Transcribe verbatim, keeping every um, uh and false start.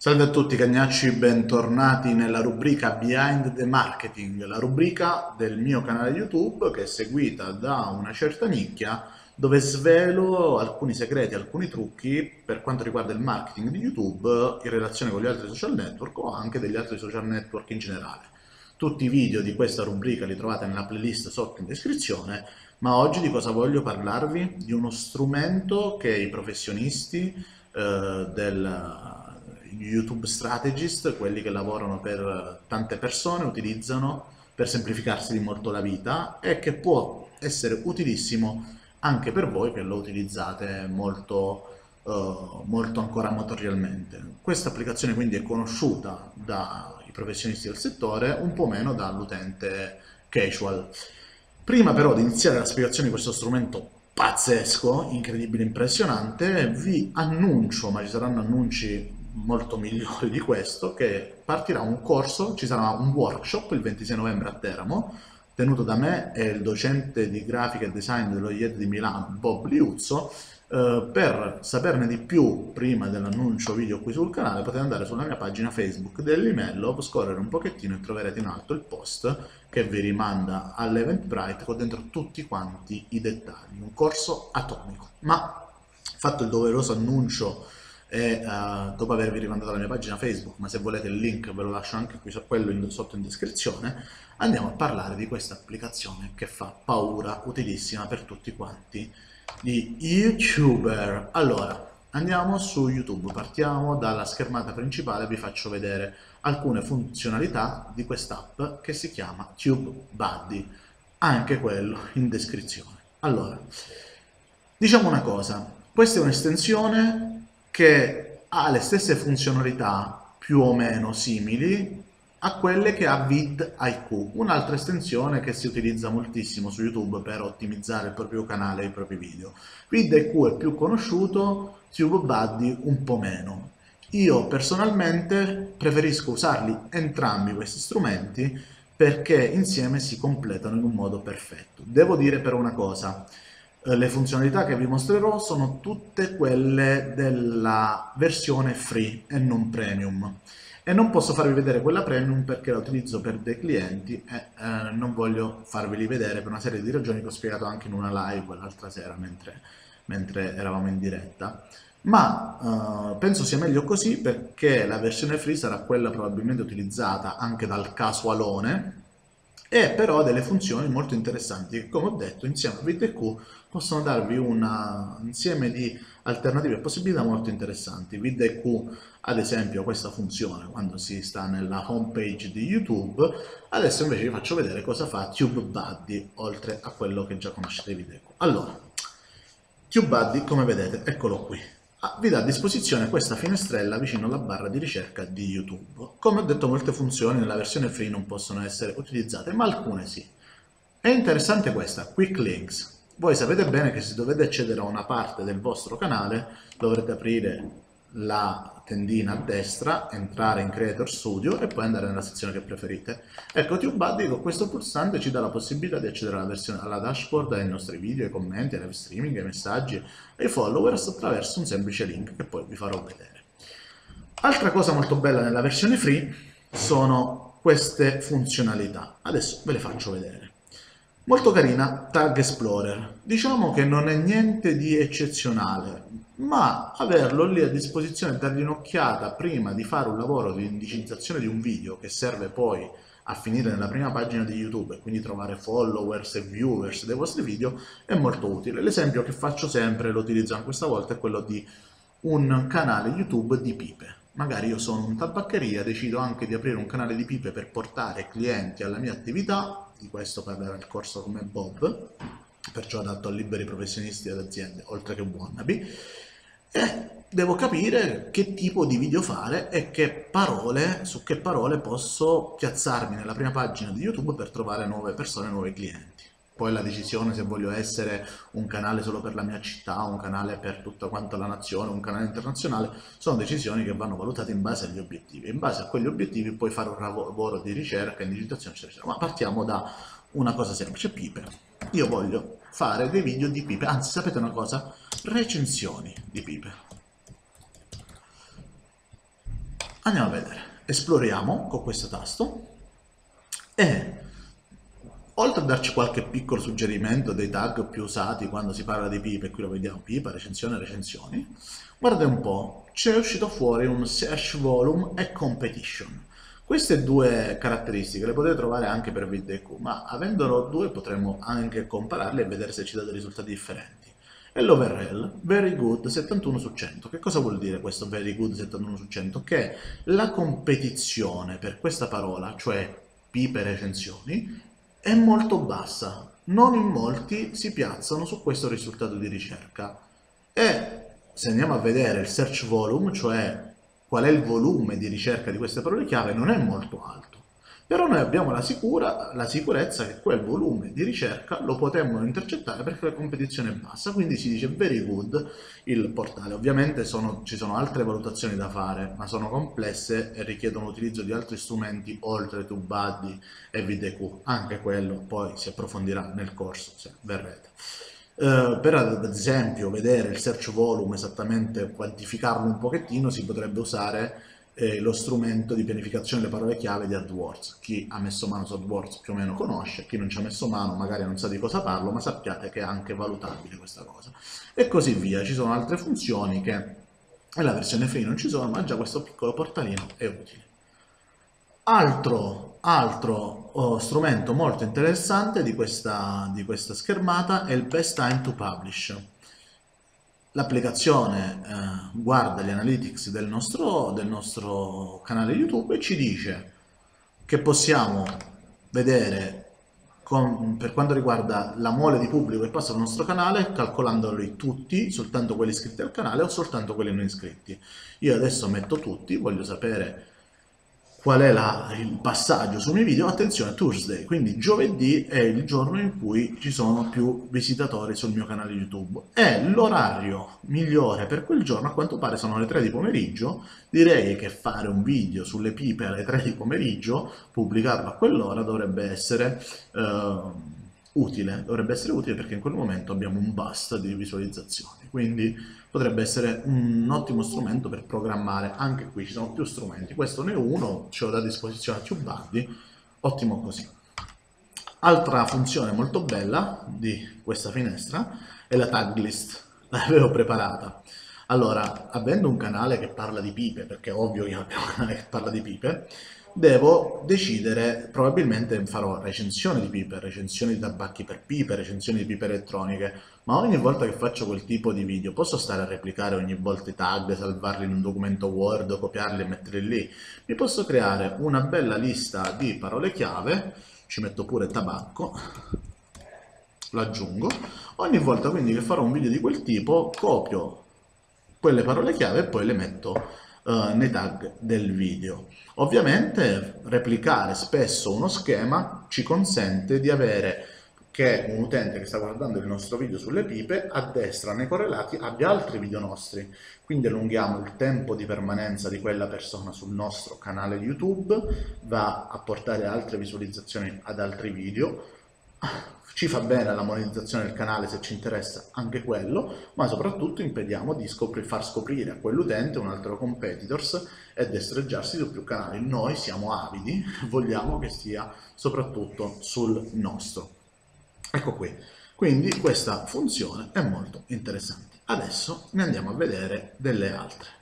Salve a tutti cagnacci, bentornati nella rubrica Behind the Marketing, la rubrica del mio canale YouTube che è seguita da una certa nicchia dove svelo alcuni segreti, alcuni trucchi per quanto riguarda il marketing di YouTube in relazione con gli altri social network o anche degli altri social network in generale. Tutti i video di questa rubrica li trovate nella playlist sotto in descrizione, ma oggi di cosa voglio parlarvi? Di uno strumento che i professionisti eh, del YouTube strategist, quelli che lavorano per tante persone, utilizzano per semplificarsi di molto la vita e che può essere utilissimo anche per voi che lo utilizzate molto, uh, molto ancora amatorialmente. Questa applicazione quindi è conosciuta dai professionisti del settore, un po' meno dall'utente casual. Prima però di iniziare la spiegazione di questo strumento pazzesco, incredibile, impressionante, vi annuncio, ma ci saranno annunci molto migliori di questo, che partirà un corso, ci sarà un workshop il ventisei novembre a Teramo, tenuto da me e il docente di grafica e design dello I E D di Milano, Bob Liuzzo. Eh, per saperne di più prima dell'annuncio video qui sul canale potete andare sulla mia pagina Facebook dell'Imello, scorrere un pochettino e troverete in alto il post che vi rimanda all'Eventbrite con dentro tutti quanti i dettagli, un corso atomico. Ma fatto il doveroso annuncio e uh, dopo avervi rimandato alla mia pagina Facebook, ma se volete il link ve lo lascio anche qui quello in, sotto in descrizione, andiamo a parlare di questa applicazione che fa paura, utilissima per tutti quanti gli YouTuber. Allora, andiamo su YouTube, partiamo dalla schermata principale e vi faccio vedere alcune funzionalità di quest'app che si chiama TubeBuddy, anche quello in descrizione. Allora, diciamo una cosa, questa è un'estensione che ha le stesse funzionalità più o meno simili a quelle che ha vidIQ, un'altra estensione che si utilizza moltissimo su YouTube per ottimizzare il proprio canale e i propri video. vidIQ è più conosciuto, TubeBuddy un po' meno. Io personalmente preferisco usarli entrambi questi strumenti perché insieme si completano in un modo perfetto. Devo dire però una cosa: le funzionalità che vi mostrerò sono tutte quelle della versione free e non premium, e non posso farvi vedere quella premium perché la utilizzo per dei clienti e eh, non voglio farveli vedere per una serie di ragioni che ho spiegato anche in una live l'altra sera mentre, mentre eravamo in diretta. Ma eh, penso sia meglio così perché la versione free sarà quella probabilmente utilizzata anche dal casualone, e però ha delle funzioni molto interessanti che, come ho detto, insieme a vidIQ possono darvi un insieme di alternative e possibilità molto interessanti. vidIQ ad esempio questa funzione quando si sta nella home page di YouTube. Adesso invece vi faccio vedere cosa fa TubeBuddy oltre a quello che già conoscete di vidIQ. Allora, TubeBuddy, come vedete, eccolo qui. Ah, vi dà a disposizione questa finestrella vicino alla barra di ricerca di YouTube. Come ho detto, molte funzioni nella versione free non possono essere utilizzate, ma alcune sì. È interessante questa, Quick Links. Voi sapete bene che se dovete accedere a una parte del vostro canale dovrete aprire la tendina a destra, entrare in Creator Studio e poi andare nella sezione che preferite. Ecco, TubeBuddy con questo pulsante ci dà la possibilità di accedere alla, versione, alla dashboard, ai nostri video, ai commenti, ai live streaming, ai messaggi, ai followers attraverso un semplice link che poi vi farò vedere. Altra cosa molto bella nella versione free sono queste funzionalità. Adesso ve le faccio vedere. Molto carina Tag Explorer, diciamo che non è niente di eccezionale, ma averlo lì a disposizione e dargli un'occhiata prima di fare un lavoro di indicizzazione di un video che serve poi a finire nella prima pagina di YouTube e quindi trovare followers e viewers dei vostri video è molto utile. L'esempio che faccio sempre, lo utilizzo anche questa volta, è quello di un canale YouTube di pipe. Magari io sono un tabaccheria, decido anche di aprire un canale di pipe per portare clienti alla mia attività. Di questo parlerà il corso come Bob, perciò adatto a liberi professionisti ed aziende, oltre che wannabe, e devo capire che tipo di video fare e che parole, su che parole posso piazzarmi nella prima pagina di YouTube per trovare nuove persone, nuovi clienti. Poi la decisione se voglio essere un canale solo per la mia città, un canale per tutta quanta la nazione, un canale internazionale, sono decisioni che vanno valutate in base agli obiettivi. In base a quegli obiettivi puoi fare un lavoro di ricerca, indicizzazione, eccetera. Ma partiamo da una cosa semplice, pipe. Io voglio fare dei video di pipe, anzi sapete una cosa? Recensioni di pipe. Andiamo a vedere, esploriamo con questo tasto e oltre a darci qualche piccolo suggerimento dei tag più usati quando si parla di pipe, qui lo vediamo, pipa, recensione, recensioni, guarda un po', c'è uscito fuori un search volume e competition. Queste due caratteristiche le potete trovare anche per VidIQ, ma avendolo due potremmo anche compararle e vedere se ci dà dei risultati differenti. E l'overall, very good settantuno su cento. Che cosa vuol dire questo very good settantuno su cento? Che la competizione per questa parola, cioè pipe recensioni, è molto bassa. Non in molti si piazzano su questo risultato di ricerca. E se andiamo a vedere il search volume, cioè qual è il volume di ricerca di queste parole chiave, non è molto alto. Però noi abbiamo la, sicura, la sicurezza che quel volume di ricerca lo potremmo intercettare perché la competizione è bassa, quindi si dice very good il portale. Ovviamente sono, ci sono altre valutazioni da fare, ma sono complesse e richiedono l'utilizzo di altri strumenti oltre TubeBuddy e VidIQ. Anche quello poi si approfondirà nel corso, se verrete. Uh, per ad esempio vedere il search volume, esattamente quantificarlo un pochettino, si potrebbe usare eh, lo strumento di pianificazione delle parole chiave di AdWords. Chi ha messo mano su AdWords più o meno conosce, chi non ci ha messo mano magari non sa di cosa parlo, ma sappiate che è anche valutabile questa cosa. E così via, ci sono altre funzioni che nella versione free non ci sono, ma già questo piccolo portalino è utile. Altro, altro oh, strumento molto interessante di questa, di questa schermata è il Best Time to Publish. L'applicazione eh, guarda gli analytics del nostro, del nostro canale YouTube e ci dice che possiamo vedere con, per quanto riguarda la mole di pubblico che passa al nostro canale, calcolandoli tutti, soltanto quelli iscritti al canale o soltanto quelli non iscritti. Io adesso metto tutti, voglio sapere qual è la, il passaggio sui miei video. Attenzione, Tuesday, quindi giovedì è il giorno in cui ci sono più visitatori sul mio canale YouTube e l'orario migliore per quel giorno a quanto pare sono le tre di pomeriggio. Direi che fare un video sulle pipe alle tre di pomeriggio, pubblicarlo a quell'ora, dovrebbe essere eh, utile, dovrebbe essere utile perché in quel momento abbiamo un bust di visualizzazioni, quindi potrebbe essere un ottimo strumento per programmare. Anche qui ci sono più strumenti, questo ne è uno, ce l'ho da disposizione a TubeBuddy, ottimo così. Altra funzione molto bella di questa finestra è la tag list, l'avevo preparata. Allora, avendo un canale che parla di pipe, perché è ovvio che io abbia un canale che parla di pipe, devo decidere, probabilmente farò recensioni di pipe, recensioni di tabacchi per pipe, recensioni di pipe elettroniche, ma ogni volta che faccio quel tipo di video posso stare a replicare ogni volta i tag, salvarli in un documento Word, copiarli e metterli lì. Mi posso creare una bella lista di parole chiave, ci metto pure tabacco, lo aggiungo, ogni volta quindi che farò un video di quel tipo copio quelle parole chiave e poi le metto uh, nei tag del video. Ovviamente replicare spesso uno schema ci consente di avere che un utente che sta guardando il nostro video sulle pipe a destra nei correlati abbia altri video nostri, quindi allunghiamo il tempo di permanenza di quella persona sul nostro canale YouTube, va a portare altre visualizzazioni ad altri video, ci fa bene la monetizzazione del canale se ci interessa anche quello, ma soprattutto impediamo di scopri far scoprire a quell'utente un altro competitors e destreggiarsi su più canali. Noi siamo avidi, vogliamo che stia soprattutto sul nostro. Ecco qui, quindi questa funzione è molto interessante. Adesso ne andiamo a vedere delle altre.